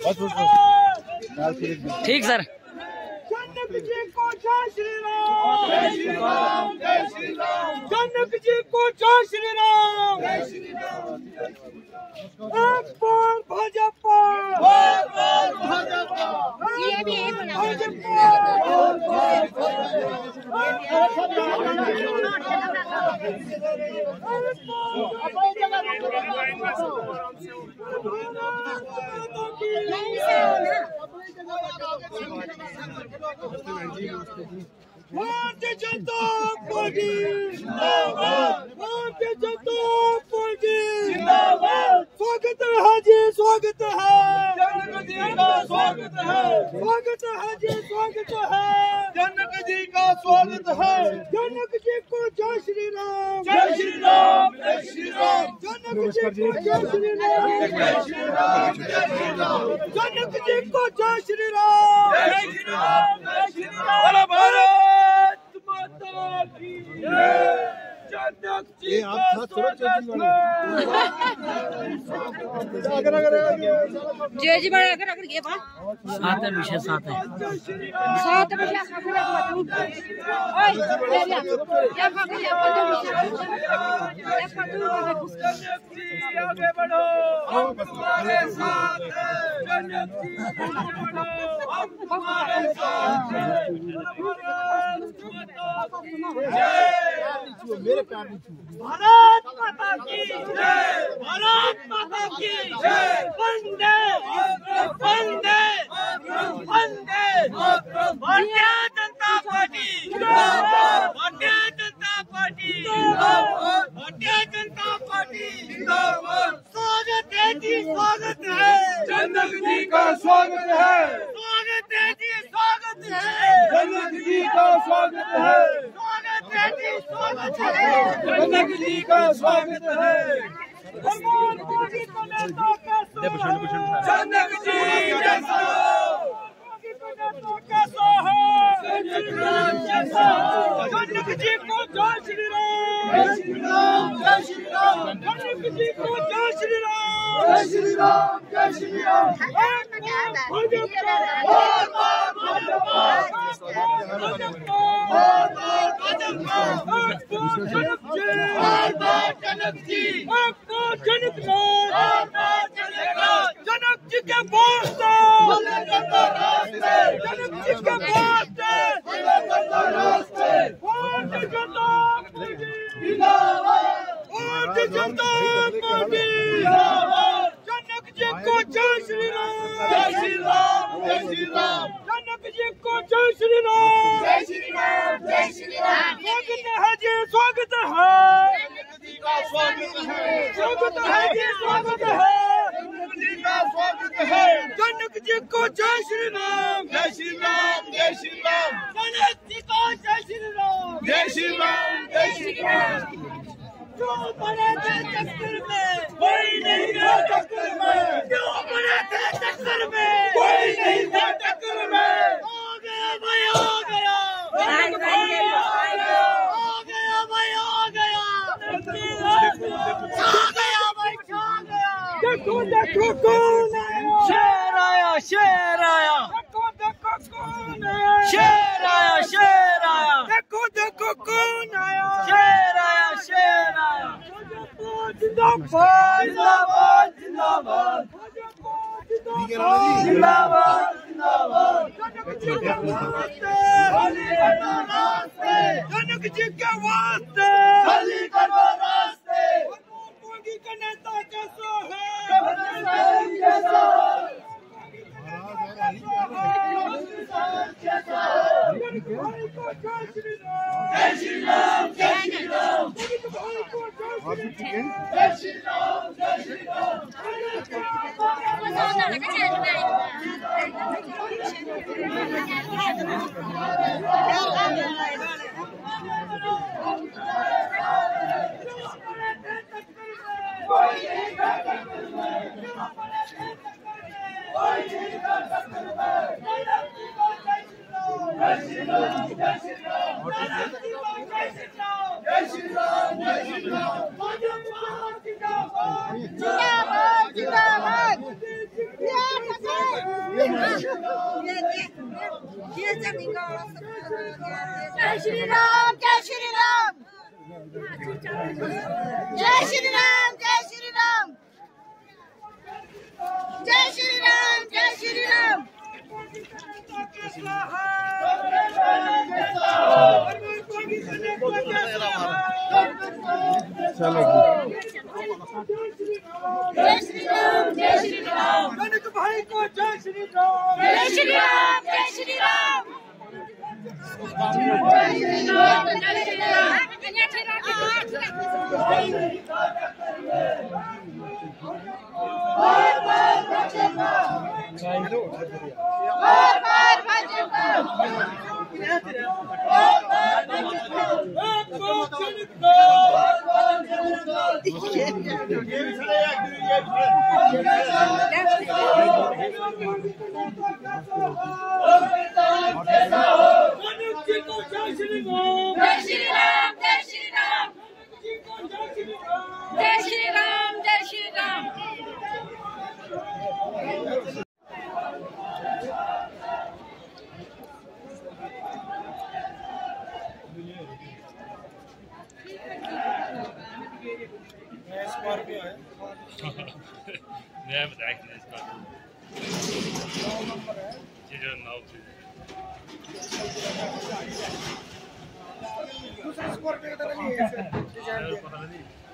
ठीक सर। जनक जी को जय श्री राम, जय श्री राम, जय श्री राम। जनक जी को जय श्री राम, जय श्री राम। एक बार भाजपा, एक बार भाजपा, ये भी भाजपा। भारतीय जनता पार्टी जिंदाबाद, भारतीय जनता पार्टी जिंदाबाद। स्वागत है जी, स्वागत है जनक जी का, स्वागत है, स्वागत है जी, स्वागत है जनक जी का, स्वागत है। जनक जी को जय श्री राम, जय श्री राम, जय श्री राम। जनक जी को जय श्री राम, जय श्री राम, जय श्री राम। जनक जी को जय श्री राम, जय श्री राम, जय श्री राम। भारत माता की जय। जनक जी का स्वागत है। जय जी बड़ा अगर ये बात सात है विषय, सात है। सात बजे खबर बताऊं। ओए या खबर या आगे बढ़ो, हम तुम्हारे साथ हैं। जनक जी आगे बढ़ो, हम तुम्हारे साथ हैं। मेरे प्यार भारत माता की जय, भारत माता की जय। वंदे वंदे वंदे। भारतीय जनता पार्टी जिंदाबाद, भारतीय जनता पार्टी जिंदाबाद, भारतीय जनता पार्टी जिंदाबाद। स्वागत है जी, स्वागत है जनक जी का, स्वागत है, स्वागत है जी, स्वागत है जनक जी का, स्वागत है, स्वागत है जी, स्वागत है जनक जी का, स्वागत है। भगवान मोदी को नेता कैसा, जनक जी जैसा, मोदी को नेता कैसा है, जनक राम जैसा। जनक जी को जय श्री राम, जय श्री राम, जय श्री राम। जनक जी को जय श्री राम, जय श्री राम, जय श्री राम। जनक जी के वास्ते, जनक जी के वास्ते, भारतीय जनता पार्टी जिंदाबाद, भारतीय जनता पार्टी जिंदाबाद। जनक जी को जय श्री राम, जय श्री राम, जय श्री राम। जनक जी को जय श्री राम, जय श्री राम, जय श्री राम। स्वागत है जी, स्वागत है जनक जी का, स्वागत है, स्वागत है जी, स्वागत है जनक जी का, स्वागत है। जनक जी को जय श्री राम, जय श्री राम, जय श्री राम। जनक जी को जय श्री राम, जय श्री राम, जय श्री राम। जो बने थे टक्कर में, कोई नहीं था टक्कर में। जो बने थे टक्कर में, कोई नहीं था टक्कर में। हो गया भाई, हो गया, हो गया भाई, हो गया, छा गया भाई, छा गया। देखो देखो कौन आया, शेर आया, शेर आया। देखो देखो कौन आया, शेर आया, शेर आया। देखो देखो कौन आया, शेर आया, शेर आया। जिंदाबाद, जिंदाबाद, जिंदाबाद, जिंदाबाद, जिंदाबाद। जनक जी के वास्ते, जनक जी के वास्ते, खाली करो रास्ते। मोदी का नेता कैसा है, कैसा जय श्री राम, जय श्री राम। जय श्री राम, जय श्री राम। जिंदाबाद, जिंदाबाद। जय श्री राम, जय श्री राम, जय श्री राम, जय श्री राम, जय श्री राम, जय श्री राम। जय श्री राम, जय श्री राम, कनक भाई को जय श्री राम, जय श्री राम, जय श्री राम, जय श्री राम। नया बताया कि इसका ये जो नाव थी दूसरा स्कोर पे पता नहीं है